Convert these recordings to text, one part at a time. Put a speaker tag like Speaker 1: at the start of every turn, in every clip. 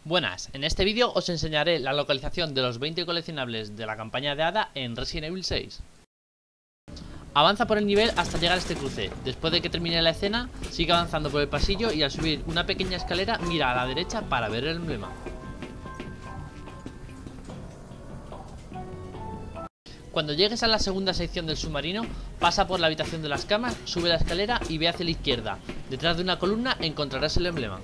Speaker 1: Buenas, en este vídeo os enseñaré la localización de los 20 coleccionables de la campaña de Ada en Resident Evil 6. Avanza por el nivel hasta llegar a este cruce. Después de que termine la escena, sigue avanzando por el pasillo y al subir una pequeña escalera mira a la derecha para ver el emblema. Cuando llegues a la segunda sección del submarino, pasa por la habitación de las camas, sube la escalera y ve hacia la izquierda. Detrás de una columna encontrarás el emblema.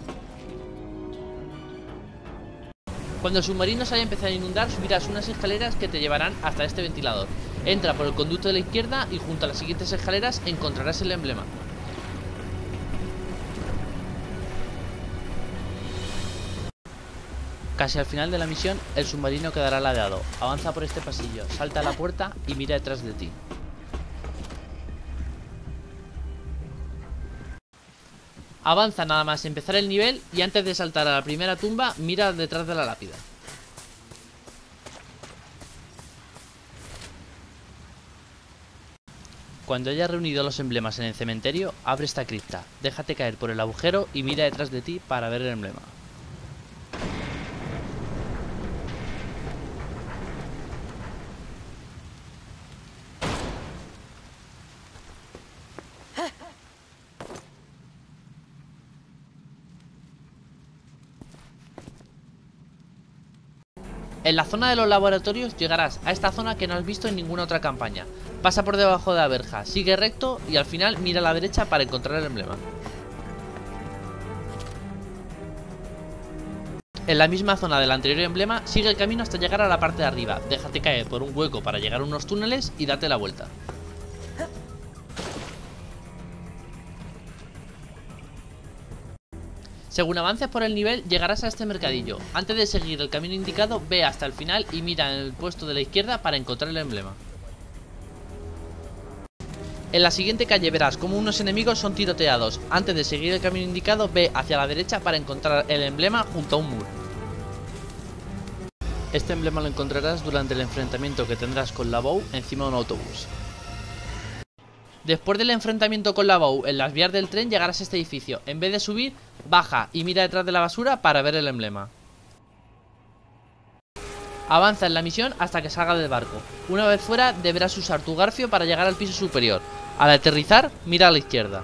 Speaker 1: Cuando el submarino se haya empezado a inundar, subirás unas escaleras que te llevarán hasta este ventilador. Entra por el conducto de la izquierda y junto a las siguientes escaleras encontrarás el emblema. Casi al final de la misión, el submarino quedará ladeado. Avanza por este pasillo, salta a la puerta y mira detrás de ti. Avanza nada más empezar el nivel y antes de saltar a la primera tumba, mira detrás de la lápida. Cuando hayas reunido los emblemas en el cementerio, abre esta cripta, déjate caer por el agujero y mira detrás de ti para ver el emblema. En la zona de los laboratorios llegarás a esta zona que no has visto en ninguna otra campaña. Pasa por debajo de la verja, sigue recto y al final mira a la derecha para encontrar el emblema. En la misma zona del anterior emblema, sigue el camino hasta llegar a la parte de arriba. Déjate caer por un hueco para llegar a unos túneles y date la vuelta. Según avances por el nivel, llegarás a este mercadillo. Antes de seguir el camino indicado, ve hasta el final y mira en el puesto de la izquierda para encontrar el emblema. En la siguiente calle verás como unos enemigos son tiroteados. Antes de seguir el camino indicado, ve hacia la derecha para encontrar el emblema junto a un muro. Este emblema lo encontrarás durante el enfrentamiento que tendrás con la Bow encima de un autobús. Después del enfrentamiento con la Bow en las vías del tren llegarás a este edificio. En vez de subir, baja y mira detrás de la basura para ver el emblema. Avanza en la misión hasta que salga del barco. Una vez fuera deberás usar tu garfio para llegar al piso superior. Al aterrizar, mira a la izquierda.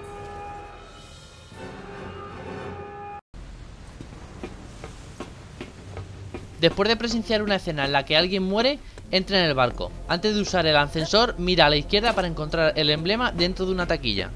Speaker 1: Después de presenciar una escena en la que alguien muere, entra en el barco. Antes de usar el ascensor, mira a la izquierda para encontrar el emblema dentro de una taquilla.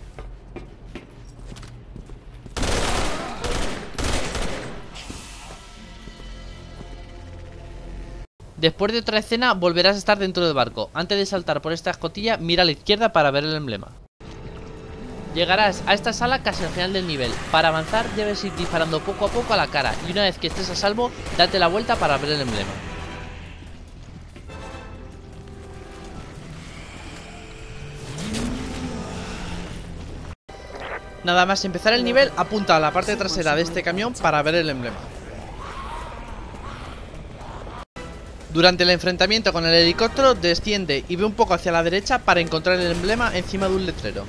Speaker 1: Después de otra escena, volverás a estar dentro del barco. Antes de saltar por esta escotilla, mira a la izquierda para ver el emblema. Llegarás a esta sala casi al final del nivel. Para avanzar debes ir disparando poco a poco a la cara y una vez que estés a salvo, date la vuelta para ver el emblema. Nada más empezar el nivel, apunta a la parte trasera de este camión para ver el emblema. Durante el enfrentamiento con el helicóptero, desciende y ve un poco hacia la derecha para encontrar el emblema encima de un letrero.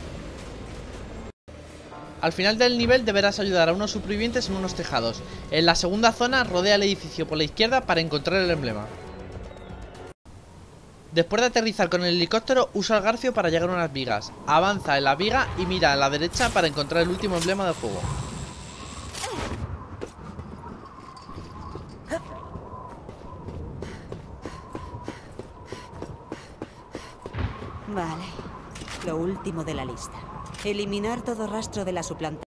Speaker 1: Al final del nivel deberás ayudar a unos supervivientes en unos tejados. En la segunda zona, rodea el edificio por la izquierda para encontrar el emblema. Después de aterrizar con el helicóptero, usa el garfio para llegar a unas vigas. Avanza en la viga y mira a la derecha para encontrar el último emblema del juego.
Speaker 2: Vale, lo último de la lista. Eliminar todo rastro de la suplantación.